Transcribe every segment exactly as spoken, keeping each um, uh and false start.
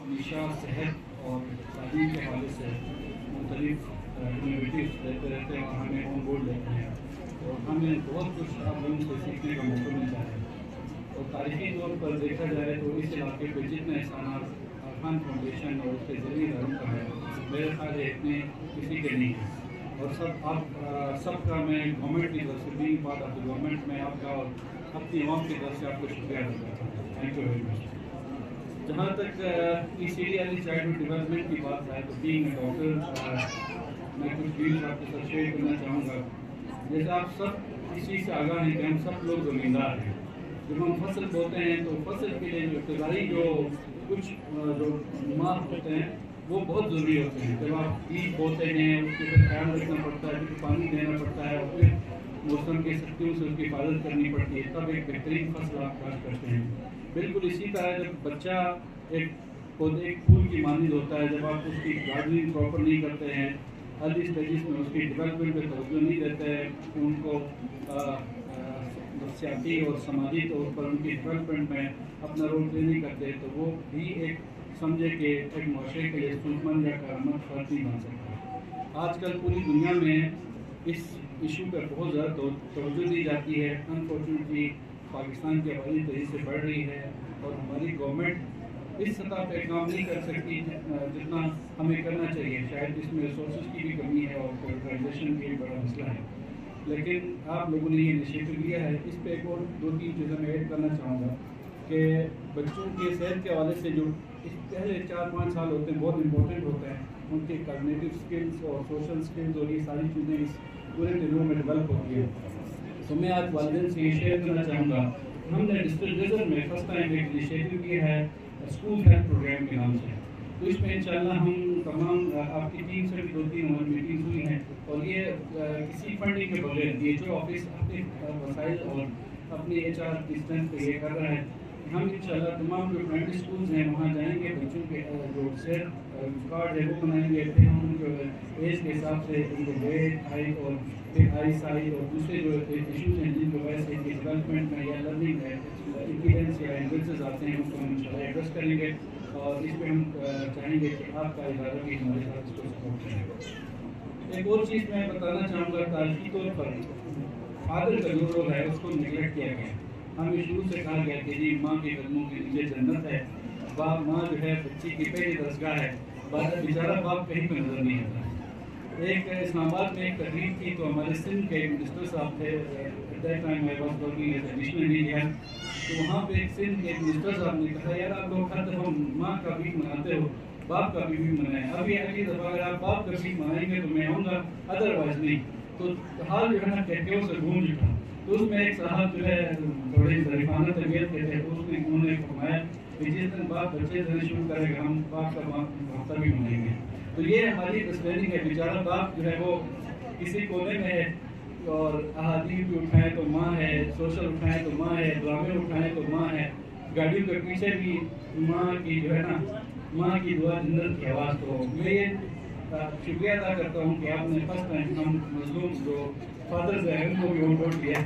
ہمیشہ صحت اور تعلیم کے حوالے سے مختلف انویٹیوز دیتے رہتے ہیں اور ہمیں آن بورڈ لیتے ہیں اور ہمیں بہت کچھ آپ لوگوں سے سیکھنے کا موقع ملتا ہے. اور تاریخی طور پر دیکھا جائے تو اس علاقے پہ جتنے احسانات عرفان فاؤنڈیشن اور اس کے ذریعے اداروں کا ہے میرے خیال ہے اتنے کسی کے نہیں ہیں. اور سب آپ سب کا میں گورنمنٹ کی طرف سے بھی بات آتی ہے گورنمنٹ میں آپ کا اور اپنی عوام کی طرف سے آپ کو شکریہ ادا کرتا ہوں. Thank you very much. جہاں تک ای سی ڈی والی چائلڈ ڈیولپمنٹ کی بات ہے تو بینگ اے ڈاکٹر میں کچھ ویڈیوز آپ کے ساتھ شیئر کرنا چاہوں گا. جیسے آپ سب اس چیز سے آگاہ ہیں کہ ہم سب لوگ زمیندار ہیں. جب ہم فصل بوتے ہیں تو فصل کے لیے جو ابتدائی جو کچھ جو ماپ ہوتے ہیں وہ بہت ضروری ہوتے ہیں. جب آپ بیج بوتے ہیں اس کے پھر خیال رکھنا پڑتا ہے, پھر پانی دینا پڑتا ہے اور پھر موسم کی سختیوں سے اس کی حفاظت کرنی پڑتی ہے, تب ایک بہترین فصل آپ کاشت کرتے ہیں. بالکل اسی طرح جب بچہ ایک پودے ایک پھول کی مانند ہوتا ہے, جب آپ اس کی گارڈننگ پراپر نہیں کرتے ہیں, ارلی اسٹیجز میں اس کی ڈیولپمنٹ پہ توجہ نہیں دیتے ہیں, ان کو نفسیاتی اور سماجی طور پر ان کی ڈیولپمنٹ میں اپنا رول پلے نہیں کرتے, تو وہ بھی ایک سمجھے کہ ایک معاشرے کے لیے سود مند یا کارآمد فرد نہیں بن سکتا. آج کل پوری دنیا میں اس ایشو پہ بہت زیادہ توجہ دی جاتی ہے. انفارچونیٹلی پاکستان کی آبادی تیزی سے بڑھ رہی ہے اور ہماری گورنمنٹ اس سطح پہ کام نہیں کر سکتی جتنا ہمیں کرنا چاہیے. شاید اس میں ریسورسز کی بھی کمی ہے اور پولٹرائزیشن بھی ایک بڑا مسئلہ ہے, لیکن آپ لوگوں نے یہ انیشیٹو لیا ہے. اس پہ ایک اور دو تین چیزیں میں ایڈ کرنا چاہوں گا کہ بچوں کے صحت کے حوالے سے جو اس پہلے چار پانچ سال ہوتے ہیں بہت امپورٹنٹ ہوتے ہیں. ان کے کاگنیٹیو اسکلس اور سوشل اسکلس اور یہ ساری چیزیں اس پورے دنوں میں ڈیولپ ہوتی ہیں. تو میں آج والدین سے یہ شیئر کرنا چاہوں گا, ہم نے ڈسٹرکٹ ریزرو میں فرسٹ ٹائم ایک انیشیٹو کیا ہے اسکول ہیلتھ پروگرام کے نام سے. تو اس میں انشاءاللہ ہم تمام آپ کی ٹیم سے بھی دو تین ہماری میٹنگز ہوئی ہیں اور یہ کسی فنڈنگ کے بغیر یہ جو آفس اپنے وسائل اور اپنی ایچ آر کی اسٹرینتھ پہ یہ کر رہا ہے. ہم انشاءاللہ تمام جو پرائمری اسکولز ہیں وہاں جائیں گے, بچوں کے جو صحت کارڈ ہے وہ بنائیں گے, پھر ہم ان کو ایج کے حساب سے ان کو ویٹ ہائٹ اور پھر آئی سائز اور دوسرے جو ایشوز ہیں جن کی وجہ سے ان کی ڈیولپمنٹ میں یا لرننگ ہے انکیڈنس یا انڈنسز آتے ہیں اس کو ہم انشاءاللہ ایڈریس کریں گے. اور اس پہ ہم چاہیں گے کہ آپ کا ادارہ بھی ہمارے ساتھ اس کو سپورٹ کرے. ایک اور چیز میں بتانا چاہوں گا, تاریخی طور پر فادر کا جو رول ہے اس کو نگلیکٹ کیا گیا. ہمیں شروع سے کہا گیا کہ جی ماں کے قدموں کے نیچے جنت ہے, باپ ماں جو ہے بچی کی پہلی درسگاہ ہے, بعد بیچارہ باپ کہیں پہ نظر نہیں آتا. ایک اسلام آباد میں ایک تقریب تھی تو ہمارے سندھ کے منسٹر صاحب تھے, تو وہاں پہ ایک سندھ کے منسٹر صاحب نے کہا یار آپ لوگ ہر دفعہ ماں کا بھی مناتے ہو, باپ کا بھی بھی منائیں. ابھی اگلی دفعہ اگر آپ باپ کا بھی منائیں گے تو میں آؤں گا, ادر وائز نہیں. تو حال جو ہے نا کہکیوں سے گونج اٹھا. تو اس میں ایک صاحب جو ہے تھوڑی ظریفانہ طبیعت کے تھے, تو اس نے انہوں نے فرمایا کہ جس دن باپ بچے دینے شروع کرے گا ہم باپ کا ہفتہ بھی منائیں گے. تو یہ ہماری ٹریننگ ہے. بیچارہ باپ جو ہے وہ کسی کونے میں ہے اور احادیث بھی اٹھائیں تو ماں ہے, سوشل اٹھائیں تو ماں ہے, ڈرامے اٹھائیں تو ماں ہے, گاڑیوں کے پیچھے بھی ماں کی جو ہے نا ماں کی دعا جنت کی آواز. تو میں یہ شکریہ ادا کرتا ہوں کہ آپ نے فرسٹ ٹائم ہم مظلوم جو فادرز ہیں ان کو بھی آن بورڈ لیا.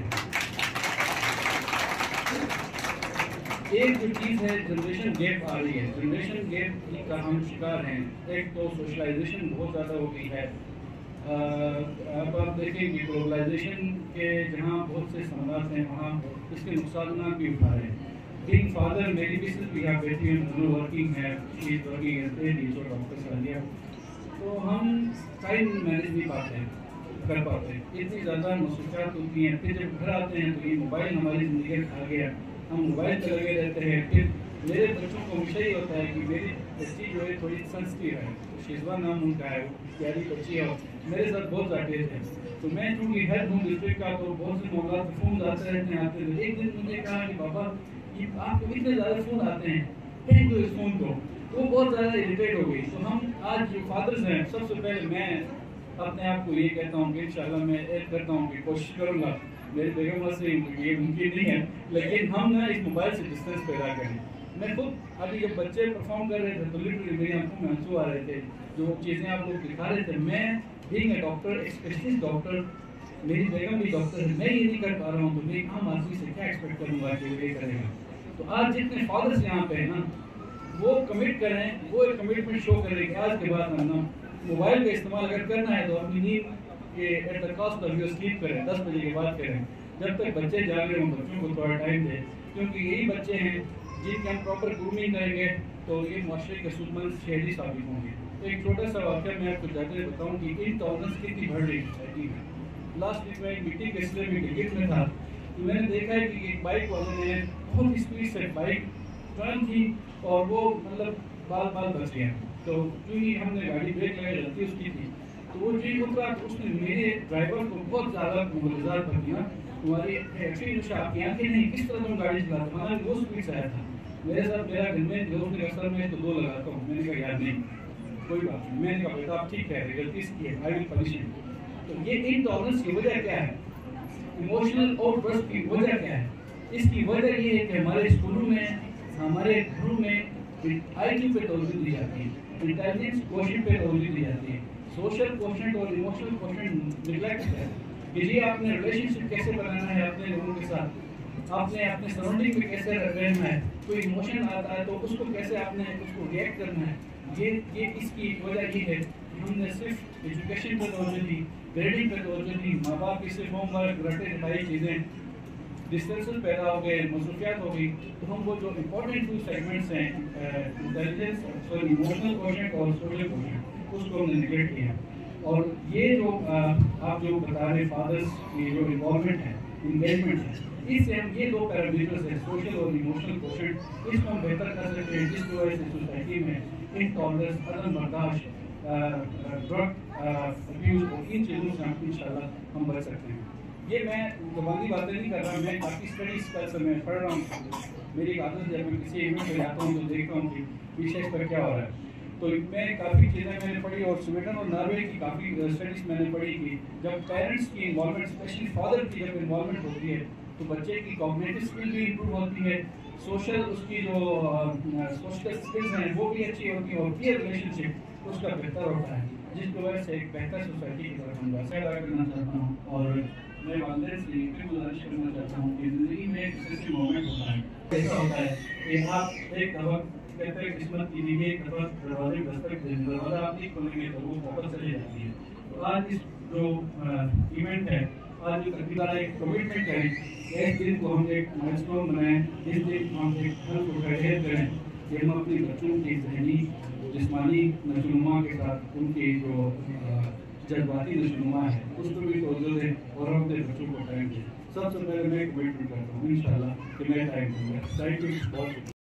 ایک جو چیز ہے جنریشن گیپ آ رہی ہے, جنریشن گیپ کا ہم شکار ہیں. ایک تو سوشلائزیشن بہت زیادہ ہو گئی ہے. اب آپ دیکھیں کہ گلوبلائزیشن کے جہاں بہت سے ثمرات ہیں وہاں اس کے نقصانات بھی اٹھا رہے ہیں. بینگ فادر میری مسز بھی ہے, بیٹی دونوں ورکنگ ہے, she is working as teacher doctor Saliya. تو ہم ٹائم مینیج نہیں پاتے کر پاتے, اتنی زیادہ مصروفیات ہوتی ہیں. پھر جب گھر آتے ہیں تو یہ موبائل ہماری زندگی میں آ گیا, ہم موبائل پہ لگے رہتے ہیں. پھر میرے بچوں کو ہمیشہ یہ ہوتا ہے کہ میری بچی جو ہے تھوڑی سنسٹیو ہے, شیزوہ نام ان کا ہے, پیاری بچی ہے, میرے ساتھ بہت زیادہ ہے. تو میں چونکہ ہیڈ ہوں ڈسٹرکٹ کا تو بہت سے موقعات پہ فون آتے رہتے ہیں آتے رہتے. ایک دن مجھے کہا کہ بابا یہ آپ کو اتنے زیادہ فون آتے ہیں, پھینک دو اس فون کو. تو بہت زیادہ اریٹیٹ ہو گئی. تو ہم آج جو فادرز ہیں سب سے پہلے میں اپنے آپ کو یہ کہتا ہوں کہ انشاءاللہ میں ایڈ کرتا ہوں کہ کوشش کروں گا, میری بیگم سے یہ ممکن نہیں ہے, لیکن ہم نا اس موبائل سے ڈسٹینس پیدا کریں. میں خود ابھی جب بچے پرفارم کر رہے تھے تو لٹرلی میری آنکھوں میں آنسو آ رہے تھے, جو چیزیں آپ لوگ دکھا رہے تھے. میں بینگ اے ڈاکٹر, ایک اسپیشلسٹ ڈاکٹر, میری بیگم بھی ڈاکٹر ہے, میں یہ نہیں کر پا رہا ہوں تو میں ایک عام آدمی سے کیا ایکسپیکٹ کروں گا کہ وہ یہ کرے گا. تو آج جتنے فادرس یہاں پہ ہیں نا وہ کمٹ کریں، وہ ایک کمٹمنٹ شو کریں کہ آج کے بعد ہم موبائل کا استعمال اگر کرنا ہے تو اپنی نیند کے at the cost of your sleep کریں، دس بجے کے بعد کریں. جب تک بچے جا رہے ہوں بچوں کو تھوڑا ٹائم دیں، کیونکہ یہی بچے ہیں جن کی ہم پراپر گرومنگ کریں گے تو یہ معاشرے کے سود مند شہری ثابت ہوں گے. ایک چھوٹا سا واقعہ میں آپ کو جاتے بتاؤں کہ ان ٹالرنس کتنی بڑھ رہی سوسائٹی میں. لاسٹ ویک میں ایک میٹنگ کے سلسلے میں کرکٹ میں تھا تو میں نے دیکھا ہے کہ ایک بائک والے نے بہت اسپیڈ سے بائک ٹرن تھی اور وہ مطلب بال بال بچ گیا. تو جو ہی ہم نے گاڑی بریک لگائی غلطی اس کی تھی تو وہ جو ہی اترا تو اس نے میرے ڈرائیور کو بہت زیادہ ملازمت کر دیا. تمہاری ایکچولی مجھے آپ کی آنکھیں نہیں، کس طرح تم گاڑی چلاتے ہو؟ وہ اسپیڈ سے آیا تھا میرے ساتھ. میرا گھر میں دوست نے اکثر میں تو دو لگاتا ہوں. میں نے کہا یار نہیں کوئی بات نہیں. میں نے کہا بیٹا آپ ٹھیک کہہ رہے غلطی اس کی ہے، آئی ول پنش یو. تو یہ انٹالرنس کی وجہ کیا ہے؟ ایموشنل آؤٹ برسٹ کی وجہ کیا ہے؟ اس کی وجہ یہ ہے کہ ہمارے اسکولوں میں ہمارے گھروں میں آئی کیو پہ توجہ دی جاتی ہے، انٹیلیجنس کوشچن پہ توجہ دی جاتی ہے، سوشل کوشچن اور ایموشنل کوشچن نگلیکٹ ہے کہ جی آپ نے ریلیشن شپ کیسے بنانا ہے اپنے لوگوں کے ساتھ، آپ نے اپنے سراؤنڈنگ میں کیسے رہنا ہے، کوئی ایموشن آتا ہے تو اس کو کیسے آپ نے اس کو ریئیکٹ کرنا ہے. یہ یہ اس کی ایک وجہ یہ ہے کہ ہم نے صرف ایجوکیشن پہ توجہ دی، گریڈنگ پہ توجہ دی، ماں باپ کی صرف ہوم ورک رٹے رٹائی چیزیں، ڈسٹنسز پیدا ہو گئے، مصروفیات ہو گئی. تو ہم وہ جو امپورٹنٹ ٹو سیگمنٹس ہیں انٹیلیجنس اور ایموشنل کوشچن اور سوشل کوشچن اس کو ہم نے نگلیکٹ کیا. اور یہ جو آپ جو بتا رہے فادرس کی جو انوالومنٹ ہے، انگیجمنٹ ہے، اس سے ہم یہ دو پیرامیٹرز ہیں سوشل اور ایموشنل کوشچن، اس کو ہم بہتر کر سکتے ہیں جس کی وجہ سے سوسائٹی میں انٹالرنس، عدم برداشت، ڈرگ ابیوز اور ان چیزوں سے ہم انشاءاللہ ہم بچ سکتے ہیں. یہ میں زبانی باتیں نہیں کر رہا، میں کافی اسٹڈیز کل سے میں پڑھ رہا ہوں. میری ایک عادت جب میں کسی ایونٹ پہ جاتا ہوں تو دیکھتا ہوں کہ پیچھے اس پر کیا ہو رہا ہے. تو میں کافی چیزیں میں نے پڑھی اور سویڈن اور ناروے کی کافی اسٹڈیز میں نے پڑھی کہ جب پیرنٹس کی انوالومنٹ، اسپیشلی فادر کی جب انوالومنٹ ہوتی ہے تو بچے کی کوگنیٹو اسکل بھی امپروو ہوتی ہے، سوشل اس کی جو سوشل اسکلز ہیں وہ بھی اچھی ہوتی ہیں اور پیئر ریلیشن شپ اس کا بہتر ہوتا ہے، جس کی وجہ سے ایک بہتر سوسائٹی کی طرف ہم ویسے ادا کرنا چاہتا ہوں. اور میں والدین سے یہ بھی گزارش کرنا چاہتا ہوں کہ زندگی میں ایک ایسی مومنٹ ہوتا ہے ایسا ہوتا ہے کہ آپ ایک دفعہ کہتے ہیں قسمت کی لیے ایک دفعہ دروازے دستک دیں، دروازہ آپ نہیں کھولیں گے تو وہ واپس چلی جاتی ہے. تو آج اس جو ایونٹ ہے، آج جو تقریباً ایک کمٹمنٹ کریں، اس دن کو ہم ایک مائلسٹون بنائیں، اس دن ہم ایک گھر کو خیر کریں کہ ہم اپنے بچوں کی ذہنی جسمانی نشوونما کے ساتھ ان کی جو جذباتی نشوونما ہے اس کو بھی توجہ دیں اور ہم اپنے بچوں کو ٹائم دیں. سب سے پہلے میں کمٹمنٹ کرتا ہوں انشاءاللہ کہ میں ٹائم دوں گا. تھینک یو بہت.